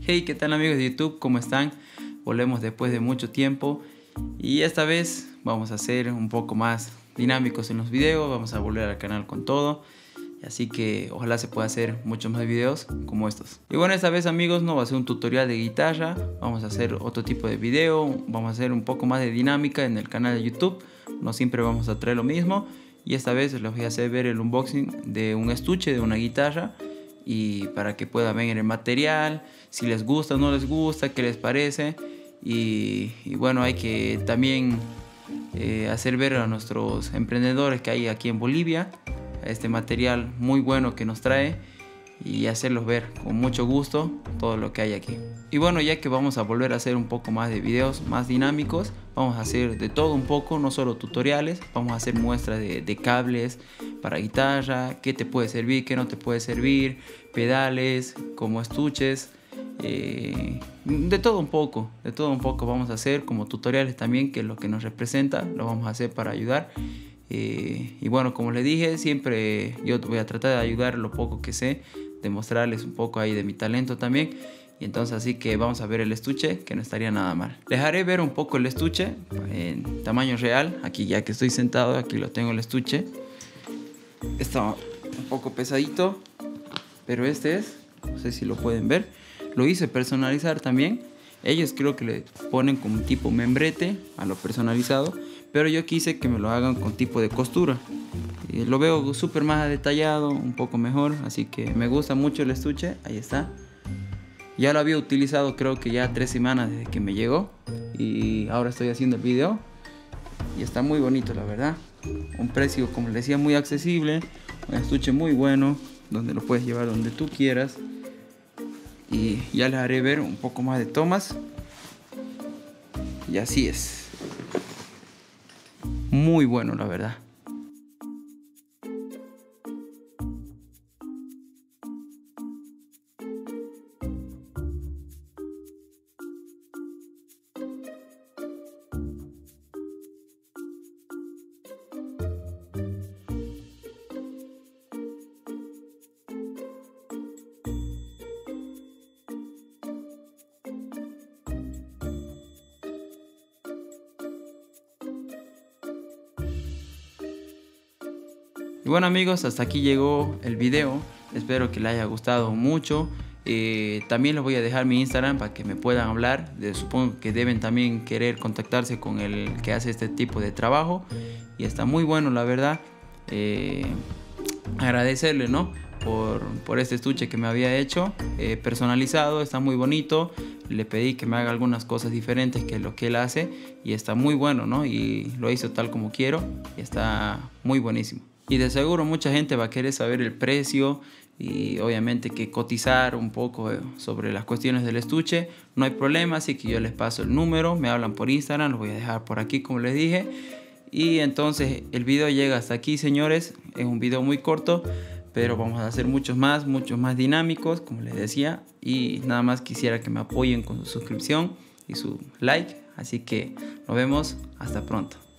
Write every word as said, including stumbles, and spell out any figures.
Hey, ¿qué tal amigos de YouTube? ¿Cómo están? Volvemos después de mucho tiempo y esta vez vamos a ser un poco más dinámicos en los videos, vamos a volver al canal con todo, así que ojalá se pueda hacer muchos más videos como estos. Y bueno, esta vez amigos no va a ser un tutorial de guitarra, vamos a hacer otro tipo de video, vamos a hacer un poco más de dinámica en el canal de YouTube, no siempre vamos a traer lo mismo y esta vez les voy a hacer ver el unboxing de un estuche de una guitarra y para que puedan ver el material, si les gusta o no les gusta, qué les parece y, y bueno, hay que también eh, hacer ver a nuestros emprendedores que hay aquí en Bolivia este material muy bueno que nos trae y hacerlos ver con mucho gusto todo lo que hay aquí. Y bueno, ya que vamos a volver a hacer un poco más de videos más dinámicos, vamos a hacer de todo un poco, no solo tutoriales, vamos a hacer muestras de, de cables para guitarra, qué te puede servir, qué no te puede servir, pedales, como estuches, eh, de todo un poco, de todo un poco vamos a hacer como tutoriales también, que es lo que nos representa, lo vamos a hacer para ayudar. Eh, y bueno, como les dije, siempre yo voy a tratar de ayudar lo poco que sé, de mostrarles un poco ahí de mi talento también. Y entonces así que vamos a ver el estuche, que no estaría nada mal. Les haré ver un poco el estuche en tamaño real. Aquí ya que estoy sentado, aquí lo tengo el estuche. Está un poco pesadito, pero este es, no sé si lo pueden ver. Lo hice personalizar también. Ellos creo que le ponen como tipo membrete a lo personalizado, pero yo quise que me lo hagan con tipo de costura. Y lo veo súper más detallado, un poco mejor, así que me gusta mucho el estuche. Ahí está. Ya lo había utilizado creo que ya tres semanas desde que me llegó y ahora estoy haciendo el video y está muy bonito, la verdad. Un precio, como les decía, muy accesible, un estuche muy bueno donde lo puedes llevar donde tú quieras. Y ya les haré ver un poco más de tomas. Y así es. Muy bueno, la verdad. Y bueno amigos, hasta aquí llegó el video, espero que les haya gustado mucho. Eh, también les voy a dejar mi Instagram para que me puedan hablar, de, supongo que deben también querer contactarse con el que hace este tipo de trabajo y está muy bueno, la verdad. Eh, agradecerle, ¿no? Por, por este estuche que me había hecho, eh, personalizado, está muy bonito. Le pedí que me haga algunas cosas diferentes que lo que él hace y está muy bueno, ¿no? Y lo hizo tal como quiero y está muy buenísimo. Y de seguro mucha gente va a querer saber el precio y obviamente que cotizar un poco sobre las cuestiones del estuche. No hay problema, así que yo les paso el número, me hablan por Instagram, lo voy a dejar por aquí como les dije. Y entonces el video llega hasta aquí, señores. Es un video muy corto, pero vamos a hacer muchos más, muchos más dinámicos, como les decía. Y nada más quisiera que me apoyen con su suscripción y su like. Así que nos vemos, hasta pronto.